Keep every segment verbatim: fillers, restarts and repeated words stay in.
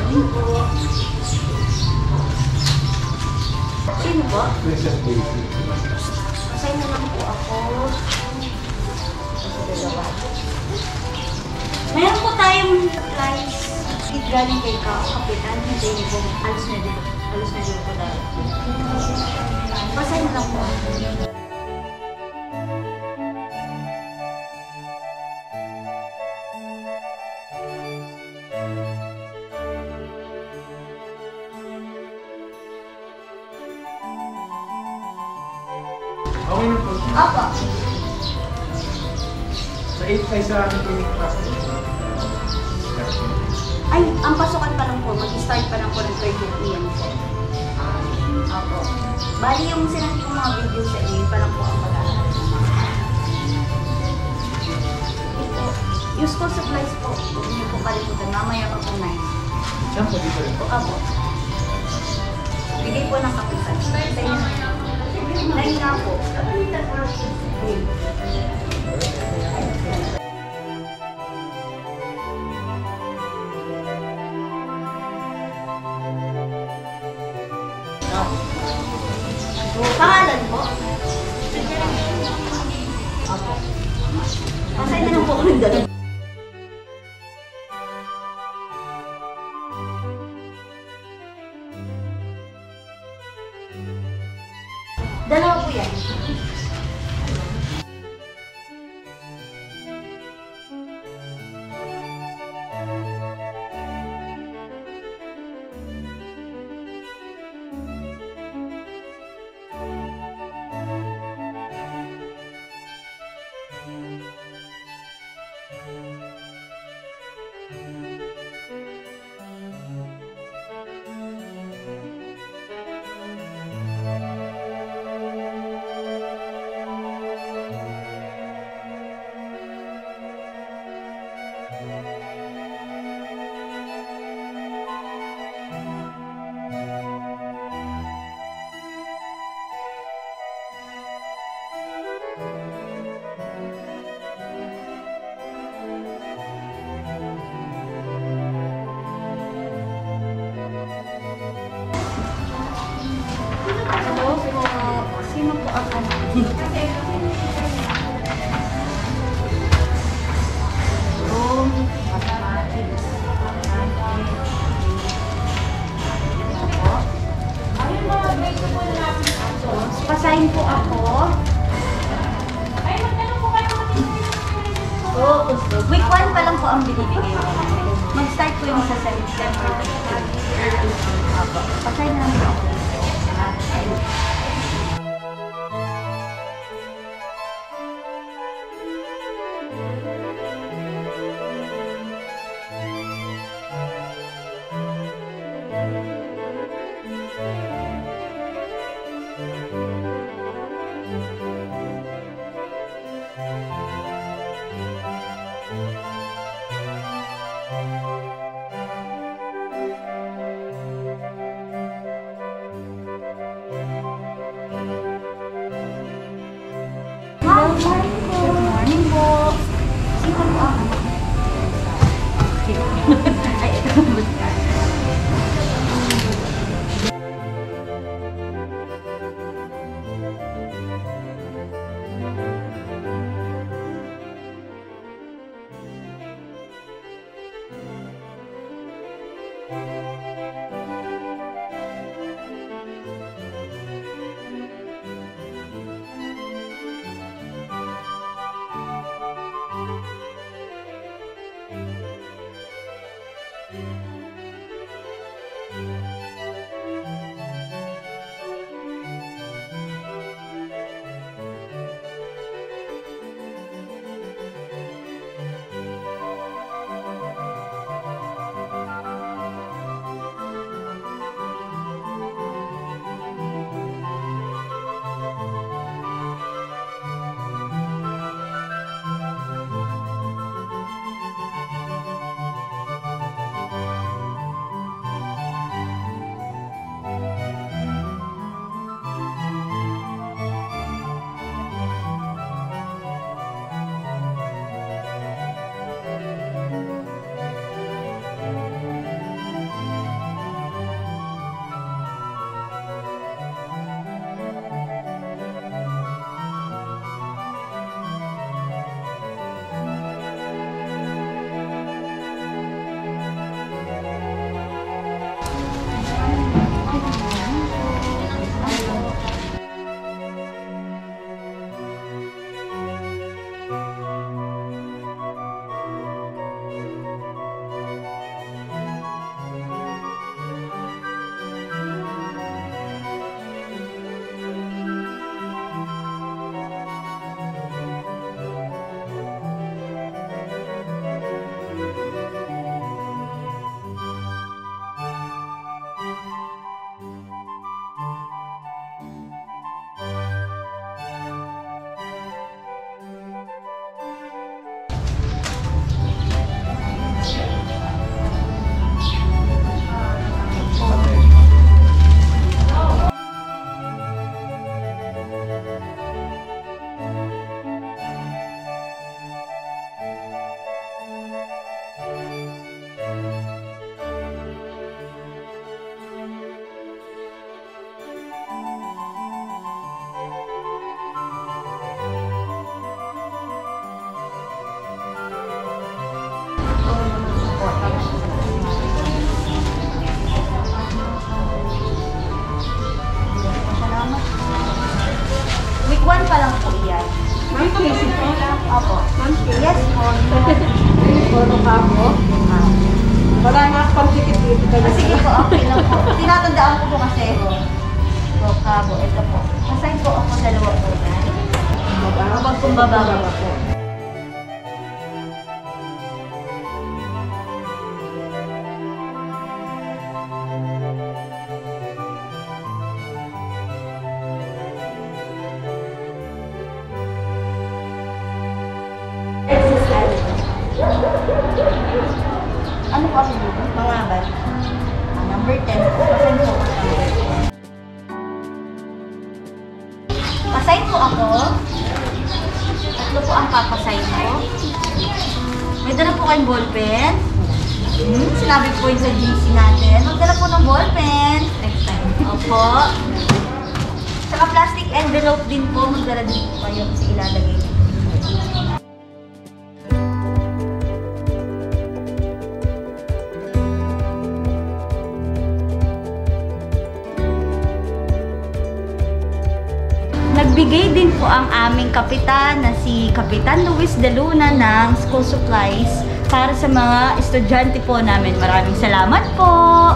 morning po. Sino po? Princess Daisy. Masay na lang po ako. Meron po tayong supplies. Galing kay Kapitan. Hindi po. Alos na dito. Alos na dito po dahil. Masay na lang po. Okay na po. Apa. Sa eight ay sa akin po yung class po. Ay, ang pasukan pa lang po. Mag-start pa lang po ng thirty p m po. Apo. Bali yung sinabi kong mga video sa inyo, pa lang po ang pag-aaral. Ito. Yung school supplies po. Huwag niyo po kalimutan. Mamaya pa po nine. Saan po dito rin po? Apo. Bigay po ng kapitan. Nine nga po. Pangalan po? Apo. Pasay na lang po kung dalawa. Dalawa po yan. Sino po ang ano? Room, mathematics. Ito po. Ayun mga grade po na natin aso. Pasahin po ako. Ay, magtanong po kayo mga Oo, oh, week one pa lang po ang binibigay ko. Mag-start po yung sa September. Pasahin na lang po ako. Good morning po. Sino po ako? Ay, ito. tinatandaan ko po kasi. Vocabo, ito po. Assign po ako dalawa po yan. Kapag kumbaba po. Ano po ang dito? Pangaban. Number ten. Pasign po. Pasign po ako. Tatlo po ang papasign ko. May dala po kayong ballpen. Hmm, sinabi po yun sa G C natin. Magdala po ng ballpen. Next time. Opo. Saka plastic envelope din po. Magdala din po kayo kasi ilalagay. Nagbigay din po ang aming kapitan na si Kapitan Luis de Luna ng school supplies para sa mga estudyante po namin. Maraming salamat po!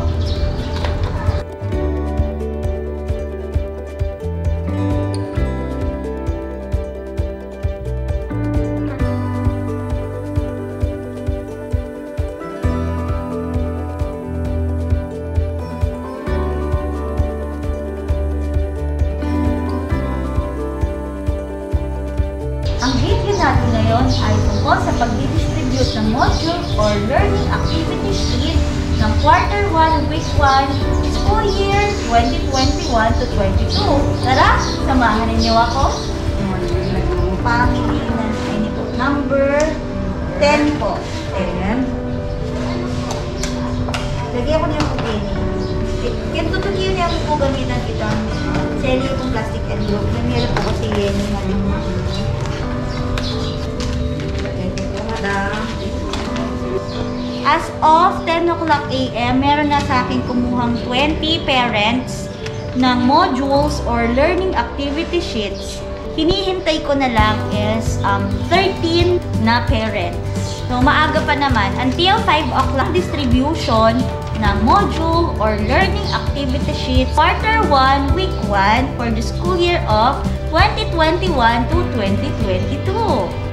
Ang video natin ngayon ay tungkol sa pag-distribute ng module or learning activity sheet ng quarter one, week one, school year twenty twenty-one to twenty-two. Tara, samahan ninyo ako. Family na ini po. Number ten po. ten. Lagyan ko niya po penny. Kaya tutukin niya po gamitan kitang selly itong plastic envelope. Nangyari po kasi yan yung As of ten o'clock A M, meron na sa akin kumuhang twenty parents ng modules or learning activity sheets. Hinihintay ko na lang is um, thirteen na parents. So, maaga pa naman. Until five o'clock, distribution ng module or learning activity sheets quarter one, week one for the school year of twenty twenty-one to twenty twenty-two.